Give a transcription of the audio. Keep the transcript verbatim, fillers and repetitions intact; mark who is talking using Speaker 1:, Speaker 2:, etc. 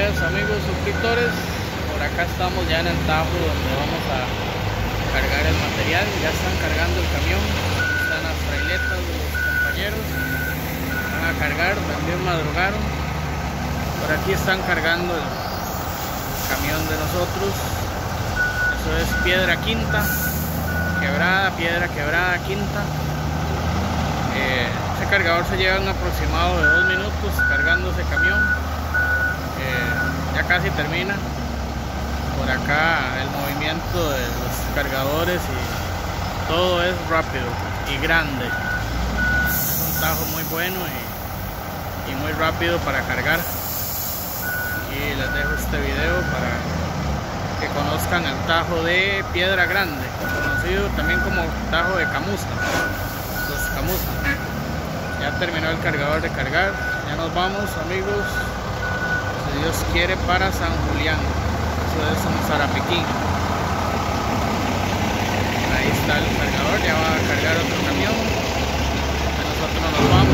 Speaker 1: días, amigos suscriptores. Por acá estamos ya en el Tajo donde vamos a cargar el material. Ya están cargando el camión, están las trailetas de los compañeros, van a cargar, también madrugaron. Por aquí están cargando el camión de nosotros. Eso es piedra quinta, quebrada, piedra quebrada, quinta. Eh, ese cargador se lleva un aproximado de dos minutos cargando ese camión. Eh, ya casi termina. Por acá el movimiento de los cargadores y todo es rápido y grande. Es un tajo muy bueno y, y muy rápido para cargar. Y les dejo este video para que conozcan el tajo de Piedra Grande, conocido también como tajo de camusa, los camusas. Ya terminó el cargador de cargar, ya nos vamos, amigos, si Dios quiere, para San Julián. Eso es un Zarapiquín. Ahí está el cargador, ya va a cargar otro camión. Nosotros nos vamos.